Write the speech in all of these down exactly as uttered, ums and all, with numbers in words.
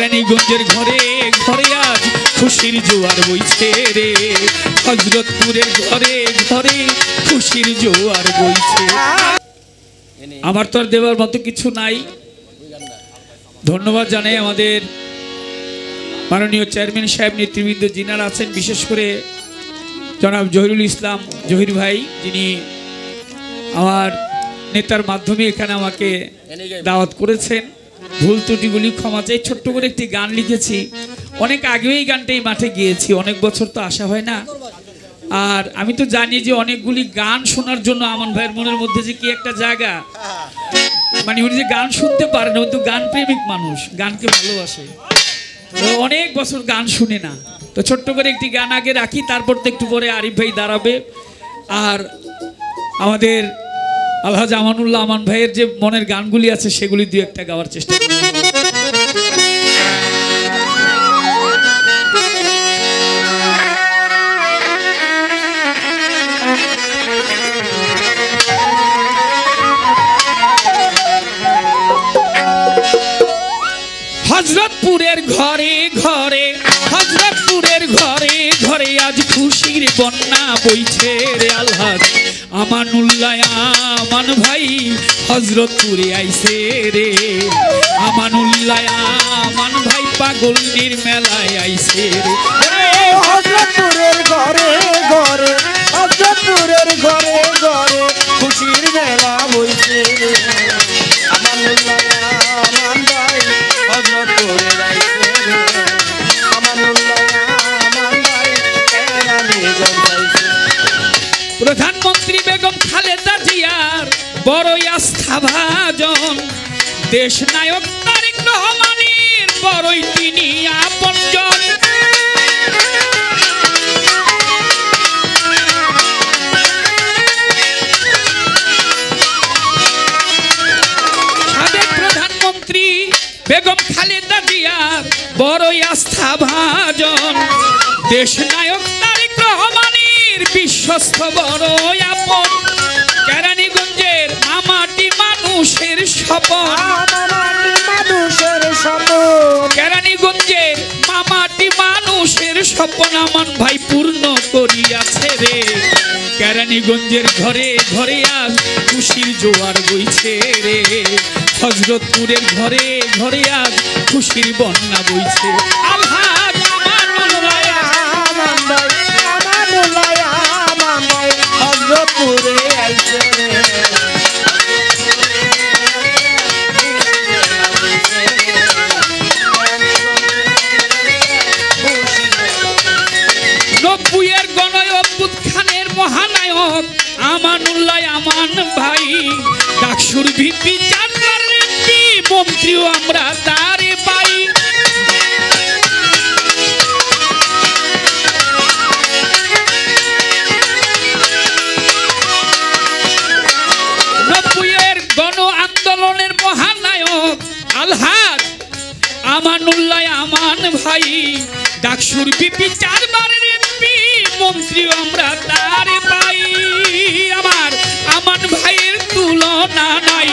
রানীগঞ্জের ঘরে ঘরে আজ খুশির জোয়ার বইছে রে, হযরতপুরের ঘরে ঘরে খুশির জোয়ার বইছে। আমার তো আর দেওয়ার মতো কিছু নাই। ধন্যবাদ জানাই আমাদের মাননীয় চেয়ারম্যান সাহেব, নেতৃবৃন্দ যিনারা আছেন, বিশেষ করে জনাব জহিরুল ইসলাম জহির ভাই, যিনি আমার নেতার মাধ্যমে এখানে আমাকে দাওয়াত করেছেন। ভুল ত্রুটিগুলি ক্ষমা চাই। ছোট্ট করে একটি গান লিখেছি, অনেক আগেও এই গানটা এই মাঠে গিয়েছি, অনেক বছর তো আসা হয় না। আর আমি তো জানি যে অনেকগুলি গান শোনার জন্য আমান ভাইয়ের মনের মধ্যে যে কি একটা জায়গা, মানে উনি যে গান শুনতে পারেন, কিন্তু গান প্রেমিক মানুষ, গানকে ভালোবাসে, অনেক বছর গান শুনে না। তো ছোট্ট করে একটি গান আগে রাখি, তারপর তো একটু পরে আরিফ ভাই দাঁড়াবে। আর আমাদের আলহাজ আমানুল্লাহ আমান ভাইয়ের যে মনের গানগুলি আছে সেগুলি দুই একটা গাওয়ার চেষ্টা করি। হযরতপুরের ঘরে ঘরে হযরতপুরের ঘরে ঘরে আজ খুশির বন্যা বইছে রে, আলহাজ আমানুল্লাহ আমান ভাই হযরতপুরে আইছে রে, আমানুল্লাহ আমান ভাই পাগলনির মেলায় আইছে রে। হযরতপুরের ঘরে ঘরে হযরতপুরের ঘরে ঘরে খুশির মেলা বইছে রে, আমানুল্লাহ আমান ভাই হযরতপুরে আইছে রে, আমানুল্লাহ আমান ভাই রানীগঞ্জ আইছে। প্রধানমন্ত্রী বেগম খালেদা জিয়ার বড়ই আস্থা ভাজন, দেশ নায়ক তারেক রহমানের বড়ই তিনি আপনজন। সাবেক প্রধানমন্ত্রী বেগম খালেদা জিয়ার বড়ই আস্থা ভাজন, দেশ নায়ক তারেক রহমানের বিশ্বস্ত বড় আপন। কেরানীগঞ্জের মামাটি মানুষের স্বপন, মানুষের স্বপ্ন কেরানীগঞ্জের মামাটি মানুষের স্বপ্ন আমান ভাই পূর্ণ করিয়াছে রে, কেরানীগঞ্জের ঘরে ঘরে আজ খুশির জোয়ার বইছে রে, হযরতপুরের ঘরে ঘরে আজ খুশির বন্যা বইছে। আলহাজ আমানুল্লাহ আমান ভাই আমানুল্লাহ আমান ভাই হযরতপুরে আইছে রে, নব্বইয়ের গণ অভ্যুত্থানের মহানায়ক আমানুল্লাহ আমান ভাই, ডাকসুর ভিপি চারবার এমপি মন্ত্রীও আমরা তারে পাই। নব্বইয়ের গণ আন্দোলনের মহানায়ক আলহাজ আমানুল্লাহ আমান ভাই, ডাকসুর ভিপি চারবারের এমপি মন্ত্রীও আমরা তারে পাই। আমার আমান ভাইয়ের তুলনা নাই,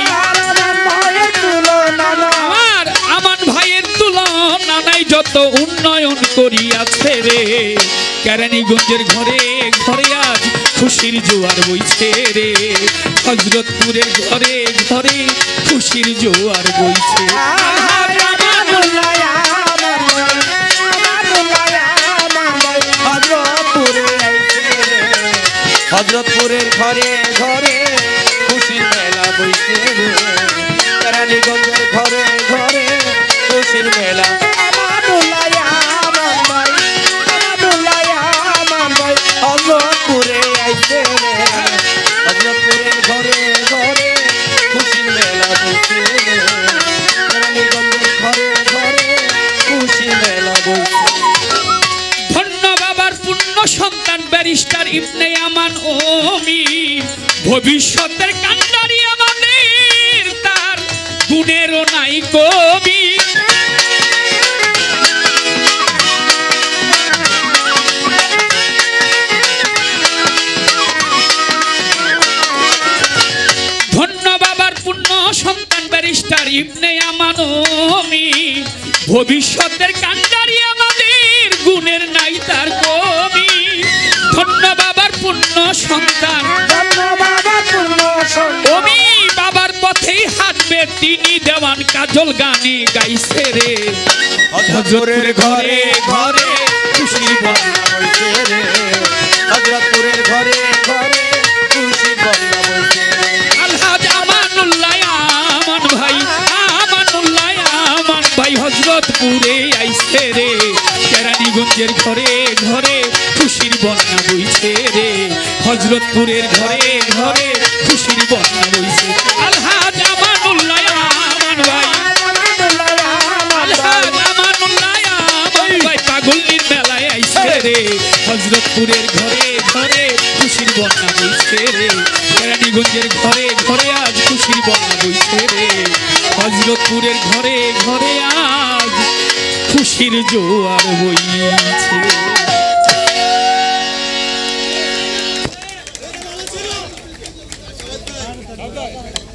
আমার আমান ভাইয়ের তুলনা নাই, যত উন্নয়ন করিয়াছে রে, কেরানীগঞ্জের ঘরে ঘরে আজ খুশির জোয়ার বইছে রে, হযরতপুরের ঘরে ঘরে খুশির জোয়ার বইছে। হযরতপুরের ঘরে ঘরে খুশির মেলা বইছে রে, কেরানীগঞ্জের ঘরে ঘরে খুশির মেলা। আমানুল্লাহ আমান ভাই আমানুল্লাহ আমান ভাই হযরতপুরে আইছে রে, হযরতপুরের ঘরে ঘরে খুশির মেলা বইছে রে, কেরানীগঞ্জের ঘরে ঘরে খুশির মেলা বইছে। ধন্য বাবার পুণ্য সন্তান ব্যারিস্টার ইবনে আমান ওমি, ভবিষ্যতের কান্ডারি আমাদের, তার গুণেরও নাই কবি। ধন্য বাবার পুণ্য সন্তান ব্যারিস্টার ইবনে আমান ওমি, ভবিষ্যতের কান্ডারি আমাদের গুণের নাই তার কমি ধন্য বাবার পুণ্য সন্তান ওমি বাবার পথেই হাঁটবে তিনি দেওয়ান কাজল গানে গাইছে রে হযরতপুরের ঘরে ঘরে খুশির বন্যা বইছে রে হযরতপুরের ঘরে ঘরে খুশির বন্যা বইছে রে আলহাজ আমানুল্লাহ আমান ভাই আমানুল্লাহ আমান ভাই হযরতপুরে আইছে রে কেরানীগঞ্জের ঘরে ঘরে খুশির বন্যা বইছে রে হযরতপুরের ঘরে ঘরে খুশির বন্যা বইছে আলহাজ আমানুল্লাহ আমান ভাই আলহাজ আমানুল্লাহ আমান ভাই পাগলনির মেলায় আইছে রে হযরতপুরের ঘরে ঘরে খুশির বন্যা বইছে রে কেরানীগঞ্জের ঘরে ঘরে আজ খুশির বন্যা বইছে রে হযরতপুরের ঘরে ঘরে আজ খুশির জোয়ার বইছে।